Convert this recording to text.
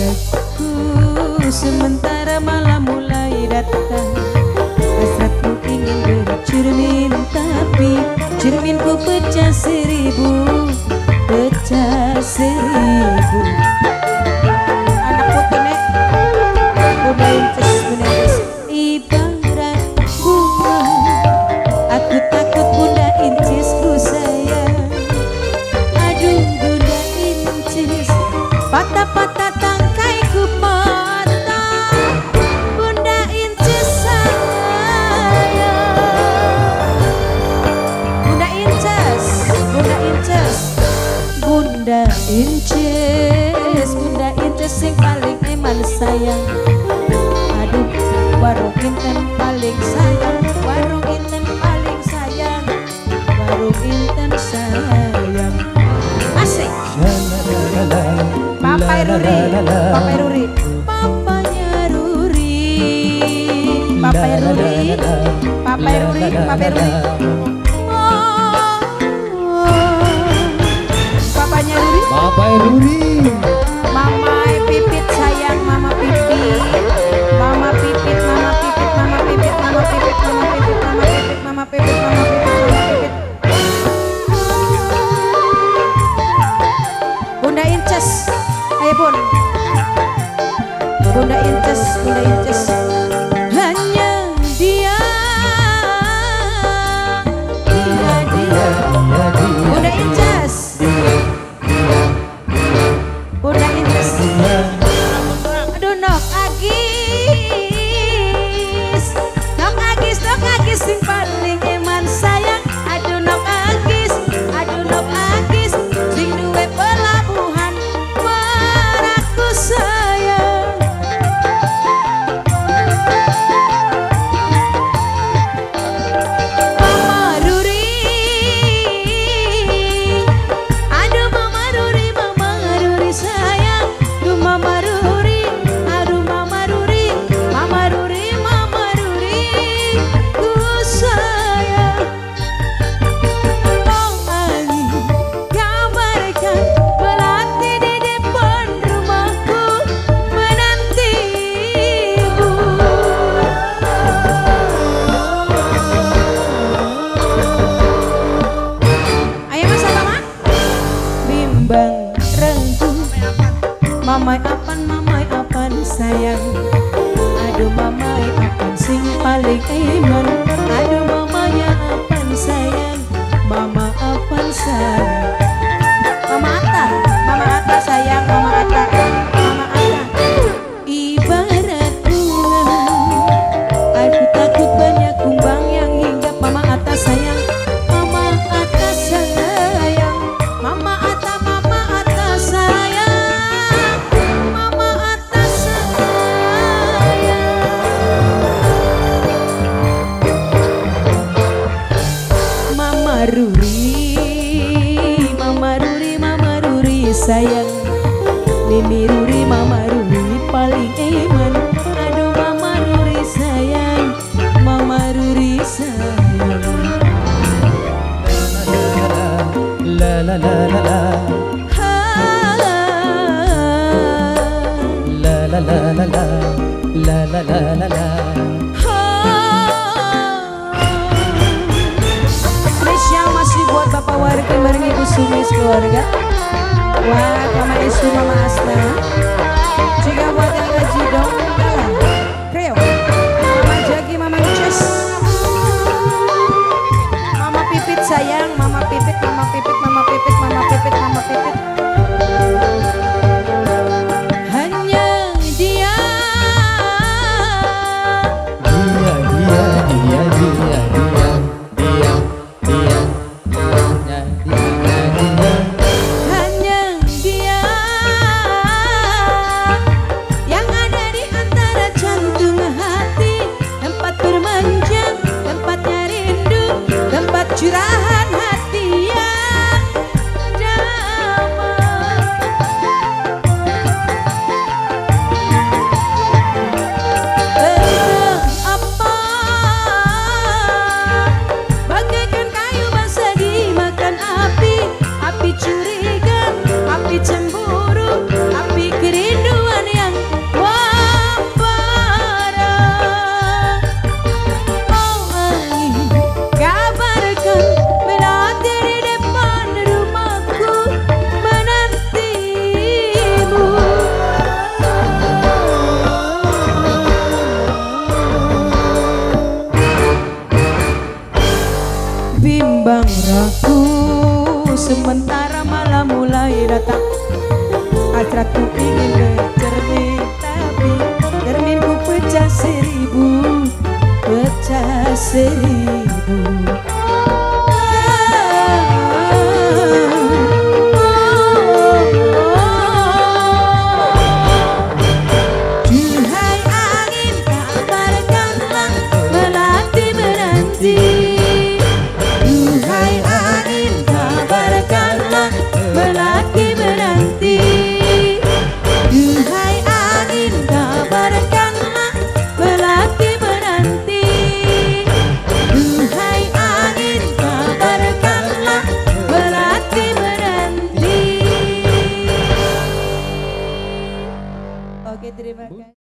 baratku sementara malam mulai datang. Hasratku ingin bercermin tapi cerminku pecah seribu, pecah seribu. Anak putih nek bunda inces ibarat bunga. Aku takut bunda incisku sayang. Aduh bunda incis, patah-patah tangkaiku patah. Bunda incis sayang. Bunda incis, bunda incis, bunda incis, bunda incis yang paling eman sayang. Aduh warung inten paling sayang, warung inten paling sayang, warung inten sayang. Asik. Papai Ruri, Papai Ruri, papanya Ruri, Papai Ruri, Papai Ruri, Papai Ruri. Papanya Ruri, Papai Ruri. Mama Pipit sayang, Mama Pipit, Mama Pipit, Mama Pipit, Mama Pipit, Mama Pipit, Mama Pipit, Mama Pipit, Mama Pipit, Mama Pipit, Mama Pipit. Bunda Inces, ayo bun. Bunda Inces, Bunda Inces. Hanya dia, dia. Bunda Inces, Bunda Inces. Aduh Nok Agis, Nok Agis, Nok Agis sing paling eman sayang. Aduh Nok Agis, aduh Nok Agis sing duwe pelabuhan Merakku sayang. Mama Ruri, aduh Mama Ruri, Mama Ruri sayang. Aduh Mama Ruri, aduh Mama Ruri, Mama Ruri, Mama Ruri ku sayang. Oh angin kabarkan belati di depan rumahku menantimu. Ayo Mas Abang, bimbang rengku, mamai apan sayang. Aduh mamai apan sing paling eman. Aduh mamanya apan sayang, mama apan sayang. Mama Atta sayang, Mama Atta, Mama Atta. Ibarat bunga, aku takut banyak kumbang yang hinggap. Mama Atta sayang, Mama Atta sayang, Mama Atta, Mama Atta sayang, Mama Atta sayang. Mama Ruri, Mama Ruri, Mama Ruri sayang. Mimi Ruri, Mama Ruri paling eman. Aduh Mama Ruri sayang, Mama Ruri sayang. La la la la la. Ha, La la la la la. La la la la la. ha. Spesial masih buat Bapak Warga bareng Ibu Sumis keluarga. Wah, Mama Isu, Mama Asna. Juga buat yang ngaji dong. Kreo, Mama Jagi, Mama Inces, Mama Pipit sayang, Mama Pipit, Mama Pipit, Mama Pipit, Mama Pipit, Mama Pipit. Hanya dia, hanya dia, Aku sementara malam mulai datang, hasratku ingin bercermin, tapi cerminku pecah seribu, pecah seribu. Duhai angin, kabarkanlah melati berhenti. Duhai angin, kabarkanlah melati berhenti. Duhai angin, kabarkanlah melati berhenti. Duhai angin, kabarkanlah melati berhenti. Oke, terima kasih.